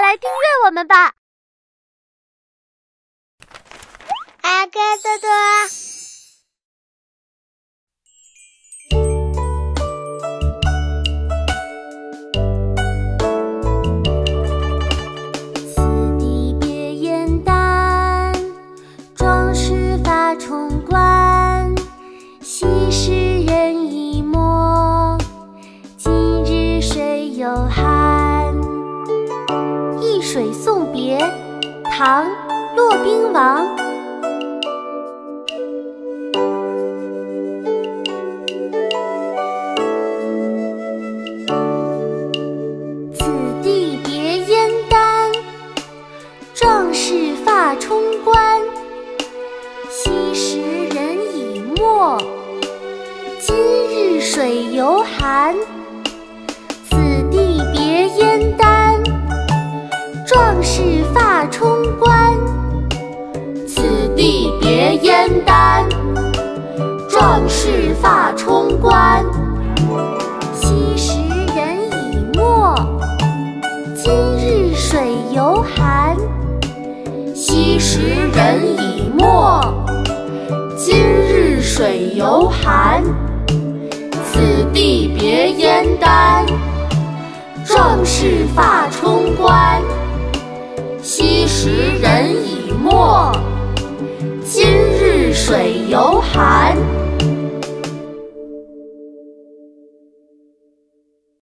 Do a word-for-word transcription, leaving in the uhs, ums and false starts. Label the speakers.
Speaker 1: 来订阅我们吧。
Speaker 2: 阿哥多多。
Speaker 1: 此地别燕丹，壮士发冲冠。昔时人已没，今日水犹寒。易水送别，唐·骆宾王。此地别燕丹，壮士发冲冠。昔时人已没，今日水犹寒。此地别燕丹，壮士发冲冠。此地别燕丹，壮士发冲冠。昔时人已没，今日水犹寒。昔时人已没，今日水犹寒。此地别燕丹，壮士发冲冠。昔时人已没，今日水犹寒。